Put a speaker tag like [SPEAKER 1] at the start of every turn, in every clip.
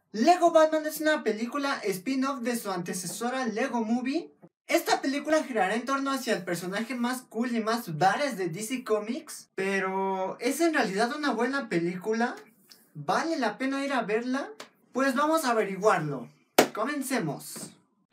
[SPEAKER 1] Lego Batman es una película spin-off de su antecesora Lego Movie. Esta película girará en torno hacia el personaje más cool y más badass de DC Comics. Pero, ¿es en realidad una buena película? ¿Vale la pena ir a verla? Pues vamos a averiguarlo. Comencemos.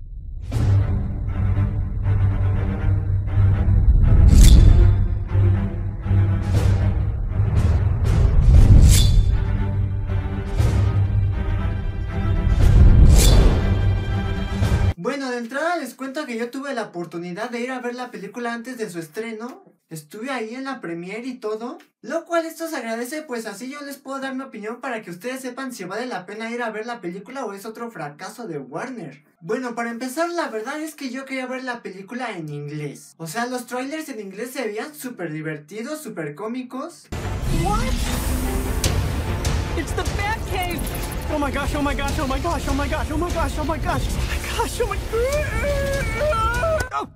[SPEAKER 1] Bueno, de entrada les cuento que yo tuve la oportunidad de ir a ver la película antes de su estreno. Estuve ahí en la premiere y todo, lo cual esto se agradece, pues así yo les puedo dar mi opinión para que ustedes sepan si vale la pena ir a ver la película o es otro fracaso de Warner. Bueno, para empezar, la verdad es que yo quería ver la película en inglés. O sea, los trailers en inglés se veían súper divertidos, súper cómicos.
[SPEAKER 2] What? It's the Batcave! Oh my gosh, oh my gosh, oh my gosh, oh my gosh, oh my gosh, oh my gosh, oh my gosh, oh my gosh, oh.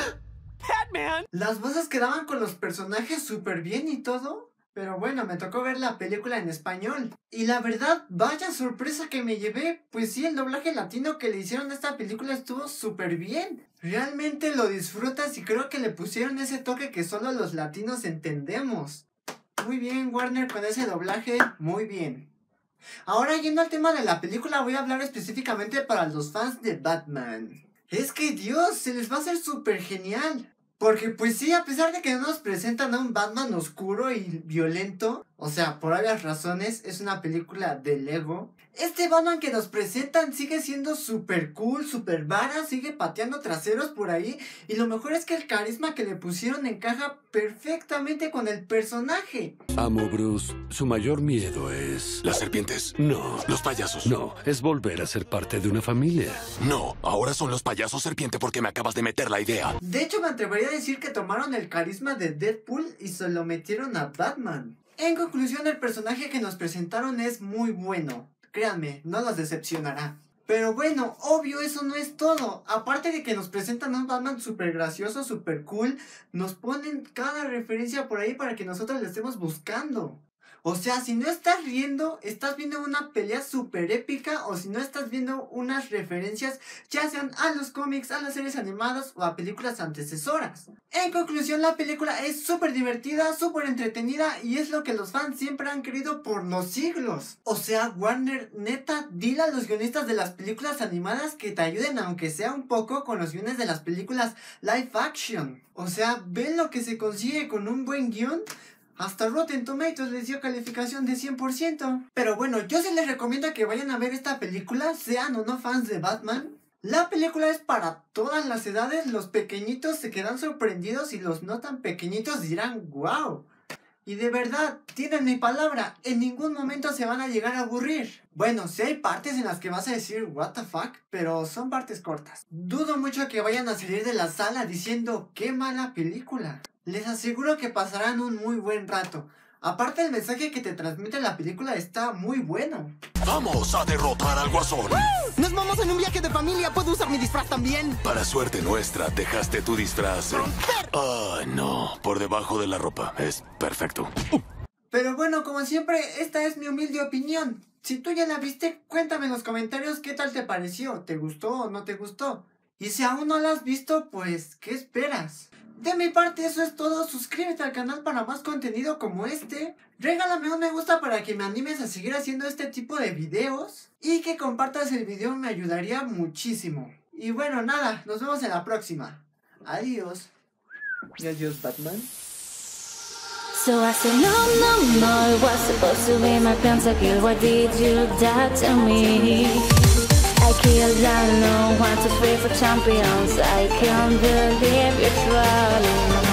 [SPEAKER 2] Batman!
[SPEAKER 1] Las voces quedaban con los personajes súper bien y todo. Pero bueno, me tocó ver la película en español. Y la verdad, vaya sorpresa que me llevé. Pues sí, el doblaje latino que le hicieron a esta película estuvo súper bien. Realmente lo disfrutas y creo que le pusieron ese toque que solo los latinos entendemos. Muy bien, Warner, con ese doblaje, muy bien. Ahora, yendo al tema de la película, voy a hablar específicamente para los fans de Batman. Es que Dios, se les va a hacer súper genial. Porque pues sí, a pesar de que no nos presentan a un Batman oscuro y violento, o sea, por varias razones, es una película de Lego. Este Batman que nos presentan sigue siendo súper cool, súper vara, sigue pateando traseros por ahí. Y lo mejor es que el carisma que le pusieron encaja perfectamente con el personaje.
[SPEAKER 3] Amo, Bruce, su mayor miedo es...
[SPEAKER 4] ¿Las serpientes?
[SPEAKER 3] No.
[SPEAKER 4] ¿Los payasos?
[SPEAKER 3] No, es volver a ser parte de una familia.
[SPEAKER 4] No, ahora son los payasos serpiente porque me acabas de meter la idea.
[SPEAKER 1] De hecho, me atrevería a decir que tomaron el carisma de Deadpool y se lo metieron a Batman. En conclusión, el personaje que nos presentaron es muy bueno. Créanme, no los decepcionará. Pero bueno, obvio eso no es todo. Aparte de que nos presentan a un Batman súper gracioso, súper cool, nos ponen cada referencia por ahí para que nosotros le estemos buscando. O sea, si no estás riendo, estás viendo una pelea súper épica, o si no estás viendo unas referencias, ya sean a los cómics, a las series animadas o a películas antecesoras. En conclusión, la película es súper divertida, súper entretenida y es lo que los fans siempre han querido por los siglos. O sea, Warner, neta, dile a los guionistas de las películas animadas que te ayuden aunque sea un poco con los guiones de las películas live action. O sea, ¿ven lo que se consigue con un buen guión? Hasta Rotten Tomatoes les dio calificación de 100%. Pero bueno, yo sí les recomiendo que vayan a ver esta película, sean o no fans de Batman. La película es para todas las edades, los pequeñitos se quedan sorprendidos y los no tan pequeñitos dirán ¡wow! Y de verdad, tienen mi palabra, en ningún momento se van a llegar a aburrir. Bueno, sí hay partes en las que vas a decir what the fuck, pero son partes cortas. Dudo mucho que vayan a salir de la sala diciendo ¡qué mala película! Les aseguro que pasarán un muy buen rato. Aparte, el mensaje que te transmite la película está muy bueno.
[SPEAKER 4] ¡Vamos a derrotar al Guasón!
[SPEAKER 2] ¡Nos vamos en un viaje de familia! ¿Puedo usar mi disfraz también?
[SPEAKER 4] Para suerte nuestra, dejaste tu disfraz. Ah, no. Por debajo de la ropa. Es perfecto.
[SPEAKER 1] Pero bueno, como siempre, esta es mi humilde opinión. Si tú ya la viste, cuéntame en los comentarios qué tal te pareció. ¿Te gustó o no te gustó? Y si aún no la has visto, pues, ¿qué esperas? De mi parte eso es todo, suscríbete al canal para más contenido como este, regálame un me gusta para que me animes a seguir haciendo este tipo de videos y que compartas el video me ayudaría muchísimo. Y bueno, nada, nos vemos en la próxima. Adiós. Y adiós, Batman.
[SPEAKER 5] So I said no, no, no, it was supposed to be my pentakill. Why did you die to me? I killed down no one to free for champions. I can't believe you're trolling.